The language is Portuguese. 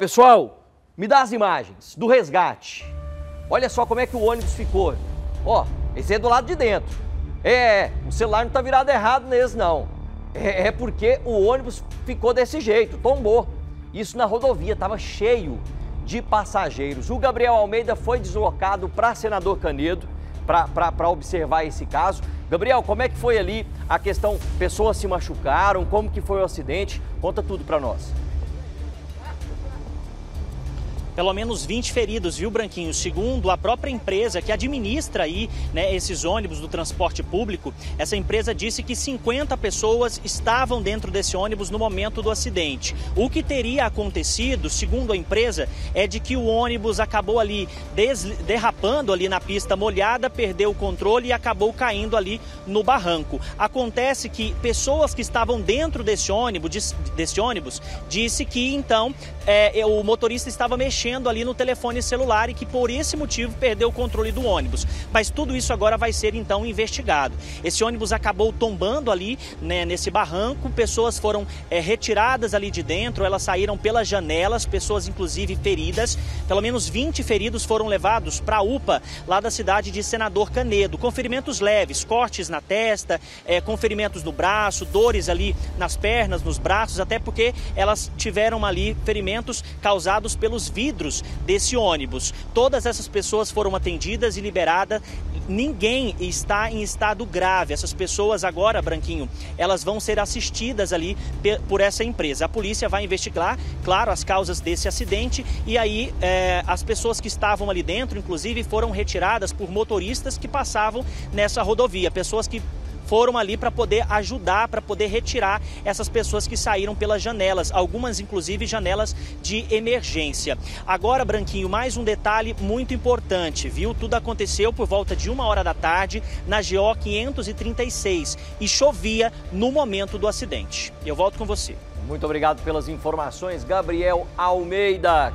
Pessoal, me dá as imagens do resgate. Olha só como é que o ônibus ficou. Ó, esse é do lado de dentro. O celular não tá virado errado nesse não. É porque o ônibus ficou desse jeito, tombou. Isso na rodovia, tava cheio de passageiros. O Gabriel Almeida foi deslocado para Senador Canedo para observar esse caso. Gabriel, como é que foi ali a questão? Pessoas se machucaram? Como que foi o acidente? Conta tudo para nós. Pelo menos 20 feridos, viu, Branquinho? Segundo a própria empresa que administra aí, né, esses ônibus do transporte público, essa empresa disse que 50 pessoas estavam dentro desse ônibus no momento do acidente. O que teria acontecido, segundo a empresa, é de que o ônibus acabou ali derrapando ali na pista molhada, perdeu o controle e acabou caindo ali no barranco. Acontece que pessoas que estavam dentro desse ônibus disse que então o motorista estava mexendo ali no telefone celular e que por esse motivo perdeu o controle do ônibus. Mas tudo isso agora vai ser então investigado. Esse ônibus acabou tombando ali, né, nesse barranco, pessoas foram retiradas ali de dentro, elas saíram pelas janelas, pessoas inclusive feridas. Pelo menos 20 feridos foram levados para a UPA lá da cidade de Senador Canedo, com ferimentos leves, cortes na testa, com ferimentos no braço, dores ali nas pernas, nos braços, até porque elas tiveram ali ferimentos causados pelos vidros desse ônibus. Todas essas pessoas foram atendidas e liberadas. Ninguém está em estado grave. Essas pessoas agora, Branquinho, elas vão ser assistidas ali por essa empresa. A polícia vai investigar, claro, as causas desse acidente e aí as pessoas que estavam ali dentro, inclusive, foram retiradas por motoristas que passavam nessa rodovia. Pessoas que foram ali para poder ajudar, para poder retirar essas pessoas que saíram pelas janelas, algumas inclusive janelas de emergência. Agora, Branquinho, mais um detalhe muito importante, viu? Tudo aconteceu por volta de 1h da tarde na GO 536 e chovia no momento do acidente. Eu volto com você. Muito obrigado pelas informações, Gabriel Almeida.